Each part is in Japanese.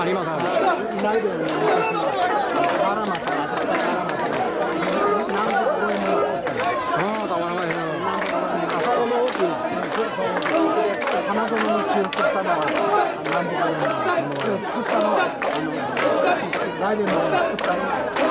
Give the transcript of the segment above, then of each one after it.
ります。 ないで昔の原町、浅草原町。なんでこれも作ったの。 ああ、たまらないな。 あそこの奥に花園の修復したのは南北の作ったのはライデンの方に作ったのは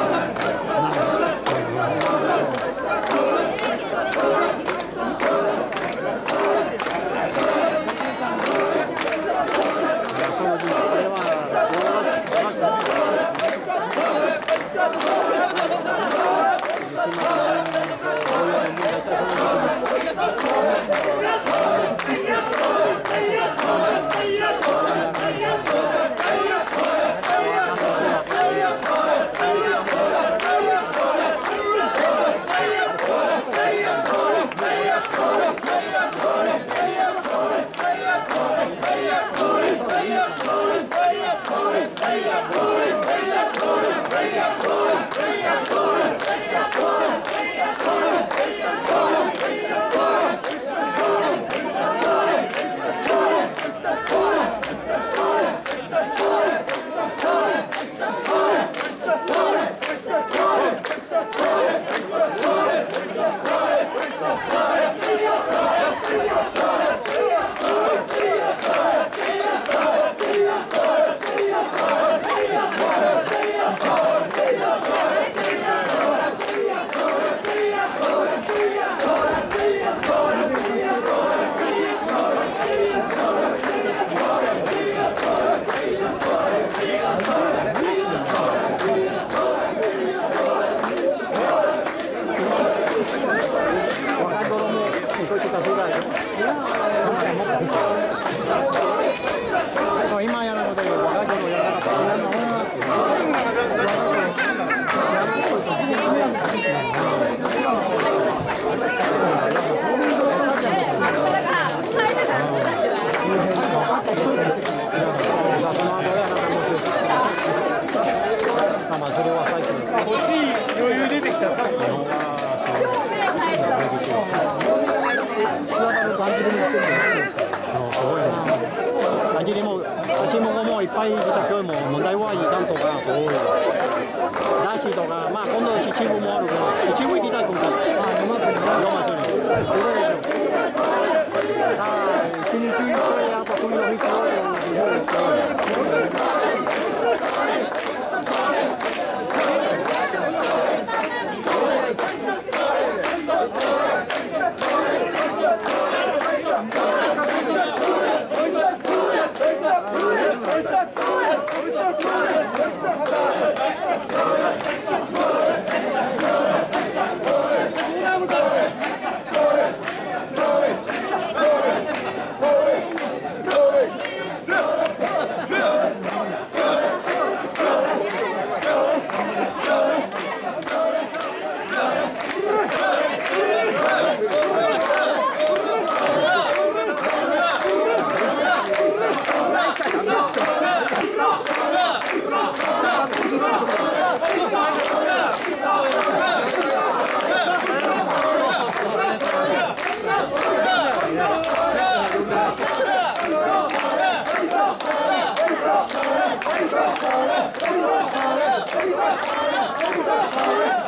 今やるので若い頃やらなかったまあそれは最近こっち余裕出てきちゃったんですよ。足ももいっぱい出たけども問題はいかんとか多い。ラチとかまあ今度秩父もあるから秩父行きたいと思った。ああ、まずさあ一日これやっぱ次の日から Let's go!